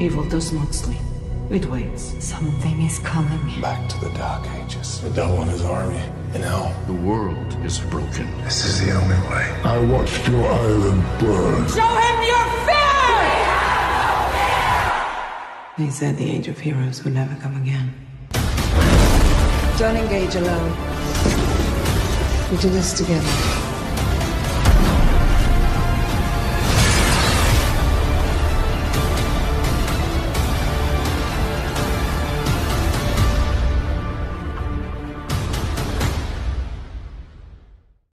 Evil does not sleep. It waits. Something is coming. Back to the Dark Ages. The devil and his army. And now the world is broken. This is the only way. I watched your island burn. Show him your fear! They said the age of heroes would never come again. Don't engage alone. We do this together.